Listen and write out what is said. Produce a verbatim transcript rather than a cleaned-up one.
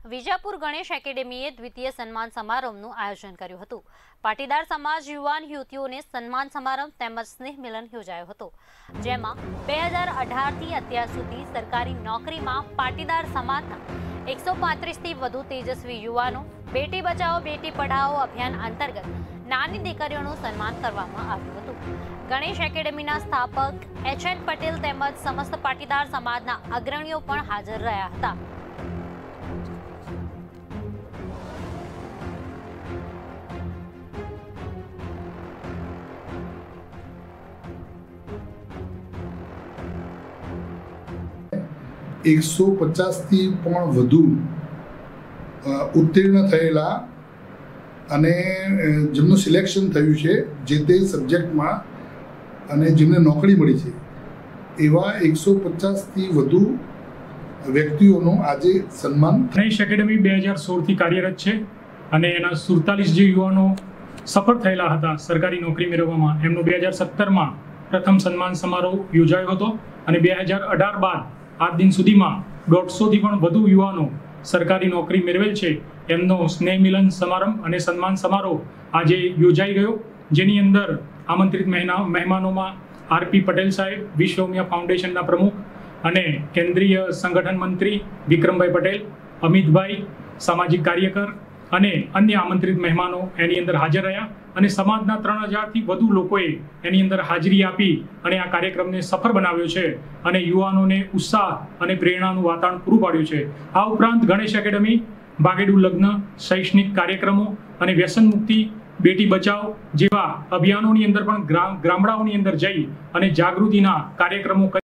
વિજાપુર ગણેશ એકેડેમીએ દ્વિતીય સન્માન સમારંભનું આયોજન કર્યું હતું। પાટીદાર સમાજ યુવાન યુવતીઓને સન્માન સમારંભ તેમજ સ્નેહ મિલન યોજાયો હતો, જેમાં બે હજાર અઢાર થી અત્યાર સુધી સરકારી નોકરીમાં પાટીદાર સમાજના એકસો પાંત્રીસ થી વધુ તેજસ્વી યુવાનો બેટી બચાવો બેટી પઢાઓ અભિયાન અંતર્ગત નાની દીકરીઓનું સન્માન કરવામાં આવ્યું હતું। ગણેશ એકેડેમીના સ્થાપક એચ એન પટેલ તેમજ સમસ્ત પાટીદાર સમાજના અગ્રણીઓ પણ હાજર રહ્યા હતા। એકસો પચાસ થી પણ વધુ ઉત્તીર્ણ થયેલા અને જેમનું સિલેક્શન થયું છે જે તે સબ્જેક્ટમાં અને જેમને નોકરી મળી છે એવા એકસો પચાસ થી વધુ વ્યક્તિઓનું આજે સન્માન। ગણેશ એકેડેમી બે હજાર સોળ થી કાર્યરત છે અને એના સુડતાલીસ જે યુવાનો સફળ થયેલા હતા સરકારી નોકરી મેળવવામાં, એમનો બે હજાર સત્તરમાં પ્રથમ સન્માન સમારોહ યોજાયો હતો અને બે હજાર અઢાર બાદ આજ દિન સુધીમાં દોઢસો થી પણ વધુ યુવાનો સરકારી નોકરી મેળવેલ છે। એમનો સ્નેહ મિલન સમારંભ અને સન્માન સમારોહ આજે યોજાઈ ગયો, જેની અંદર આમંત્રિત મહેમાનોમાં આર પી પટેલ સાહેબ, વિશ્વમિયા ફાઉન્ડેશનના પ્રમુખ અને કેન્દ્રીય સંગઠન મંત્રી વિક્રમભાઈ પટેલ, અમિતભાઈ સામાજિક કાર્યકર અને અન્ય આમંત્રિત મહેમાનો એની અંદર હાજર રહ્યા અને સમાજના ત્રણ હજારથી વધુ લોકોએ એની અંદર હાજરી આપી અને આ કાર્યક્રમને સફળ બનાવ્યો છે અને યુવાનોને ઉત્સાહ અને પ્રેરણાનું વાતાવરણ પૂરું પાડ્યું છે। આ ઉપરાંત ગણેશ એકેડેમી ભાગેડુ લગ્ન, શૈક્ષણિક કાર્યક્રમો અને વ્યસન મુક્તિ, બેટી બચાવ જેવા અભિયાનોની અંદર પણ ગામડાઓની અંદર જઈ અને જાગૃતિના કાર્યક્રમો